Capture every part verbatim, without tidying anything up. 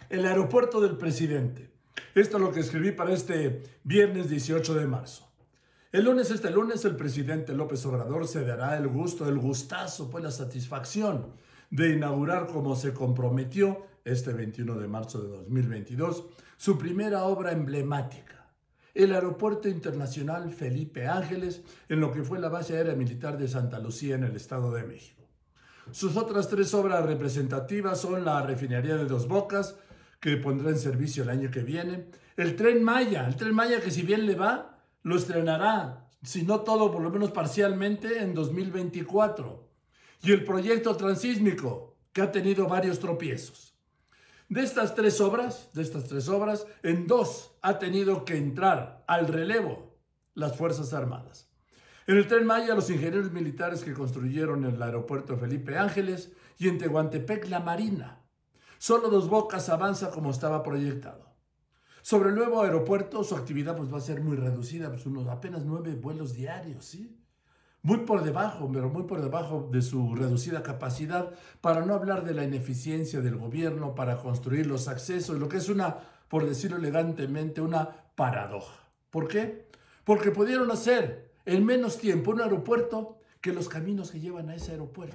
El aeropuerto del presidente. Esto es lo que escribí para este viernes dieciocho de marzo. El lunes, este lunes, el presidente López Obrador se dará el gusto, el gustazo, pues la satisfacción de inaugurar, como se comprometió este veintiuno de marzo de dos mil veintidós, su primera obra emblemática, el Aeropuerto Internacional Felipe Ángeles, en lo que fue la base aérea militar de Santa Lucía en el Estado de México. Sus otras tres obras representativas son la refinería de Dos Bocas, que pondrá en servicio el año que viene, el Tren Maya, el Tren Maya que si bien le va, lo estrenará, si no todo, por lo menos parcialmente, en dos mil veinticuatro, y el proyecto transísmico, que ha tenido varios tropiezos. De estas tres obras, de estas tres obras, en dos ha tenido que entrar al relevo las Fuerzas Armadas. En el Tren Maya, los ingenieros militares que construyeron el aeropuerto Felipe Ángeles, y en Tehuantepec, la Marina. Solo Dos Bocas avanza como estaba proyectado. Sobre el nuevo aeropuerto, su actividad pues, va a ser muy reducida, pues unos apenas nueve vuelos diarios, ¿sí? Muy por debajo, pero muy por debajo de su reducida capacidad, para no hablar de la ineficiencia del gobierno para construir los accesos, lo que es una, por decirlo elegantemente, una paradoja. ¿Por qué? Porque pudieron hacer en menos tiempo un aeropuerto que los caminos que llevan a ese aeropuerto.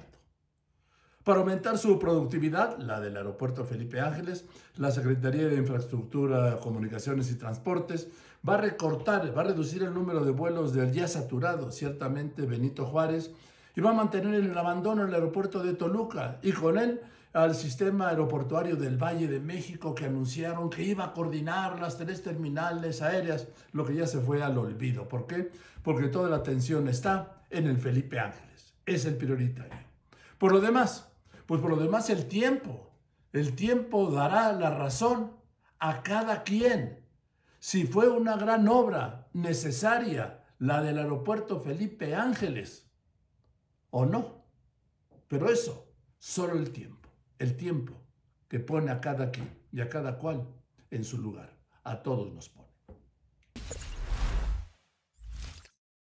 Para aumentar su productividad, la del aeropuerto Felipe Ángeles, la Secretaría de Infraestructura, Comunicaciones y Transportes va a recortar, va a reducir el número de vuelos del ya saturado, ciertamente Benito Juárez, y va a mantener en el abandono el aeropuerto de Toluca, y con él al sistema aeroportuario del Valle de México, que anunciaron que iba a coordinar las tres terminales aéreas, lo que ya se fue al olvido. ¿Por qué? Porque toda la atención está en el Felipe Ángeles, es el prioritario. Por lo demás, pues por lo demás el tiempo, el tiempo dará la razón a cada quien. Si fue una gran obra necesaria la del aeropuerto Felipe Ángeles o no. Pero eso, solo el tiempo, el tiempo que pone a cada quien y a cada cual en su lugar. A todos nos pone.